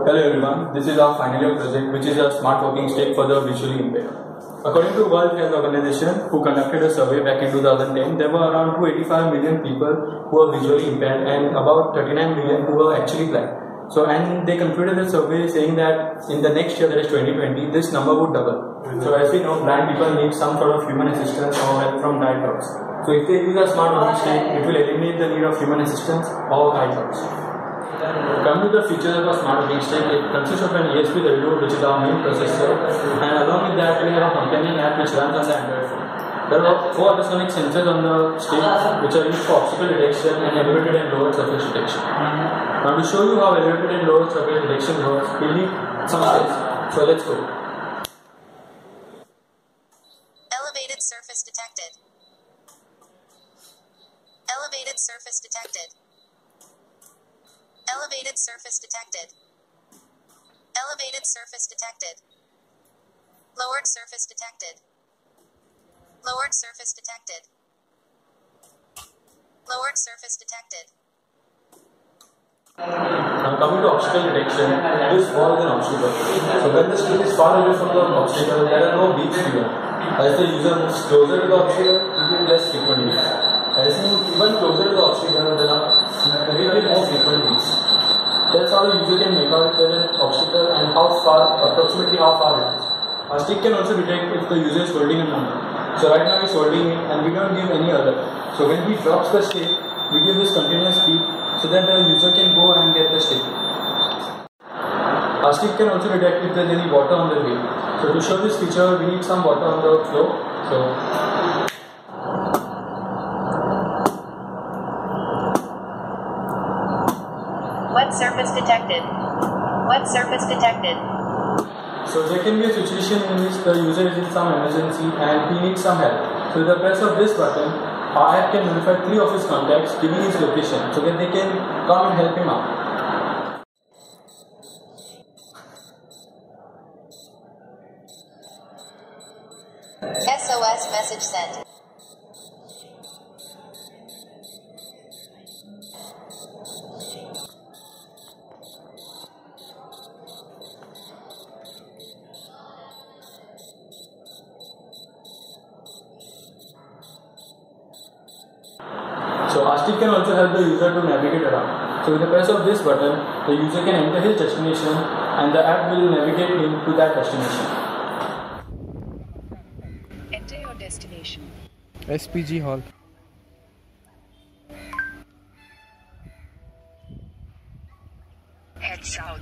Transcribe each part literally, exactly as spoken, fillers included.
Hello everyone, this is our final year project which is a smart walking stick for the visually impaired. According to World Health Organization, who conducted a survey back in two thousand ten, there were around two hundred eighty-five million people who are visually impaired and about thirty-nine million who are actually blind. So, and they concluded the survey saying that in the next year, that is twenty twenty, this number would double. Mm-hmm. So as we know, blind people need some sort of human assistance or help from guide dogs. So if they use a smart walking stick, it will eliminate the need of human assistance or guide dogs. Coming to the features of a smart walking stick, it consists of an E S P thirty-two, which is our main processor, and along with that we have a companion app which runs on the Android phone. There are four ultrasonic sensors on the stick which are used for obstacle detection and elevated and lowered surface detection. Now to show you how elevated and lowered surface detection works, we need some steps. So let's go. Elevated surface detected. Elevated surface detected. Elevated surface detected. Elevated surface detected. Lowered surface detected. Lowered surface detected. Lowered surface detected. Now coming to obstacle detection, this wall is an obstacle. So when the stick is far away from the obstacle, there are no beeps here. As the user moves closer to the obstacle, it will be less frequent beeps. As he moves even closer to the obstacle, there are will be more frequent beeps. That's how the user can make out if there is an obstacle and how far, approximately how far it is. Our stick can also detect if the user is holding a number. So right now he is holding it and we don't give any alert. So when he drops the stick, we give this continuous beep so that the user can go and get the stick. Our stick can also detect if there is any water on the way. So to show this feature, we need some water on the floor. So Wet surface detected. Wet surface detected. So there can be a situation in which the user is in some emergency and he needs some help. So with the press of this button, our app can notify three of his contacts giving his location so that they can come and help him out. S O S message sent. So our stick can also help the user to navigate around. So with the press of this button, the user can enter his destination and the app will navigate him to that destination. Enter your destination. S P G Hall. Head south.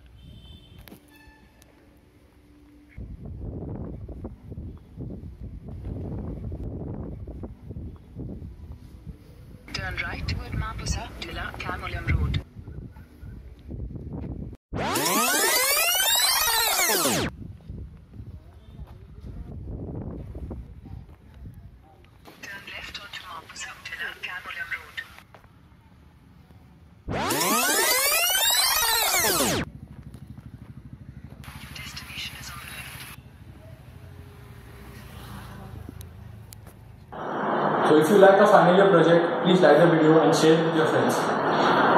Turn right toward Mapusa, Dilla, Kamulam Road. Turn left onto Mapusa, Dilla, Kamulam Road. Your destination is on the left. So if you like our final year project, please like the video and share it with your friends.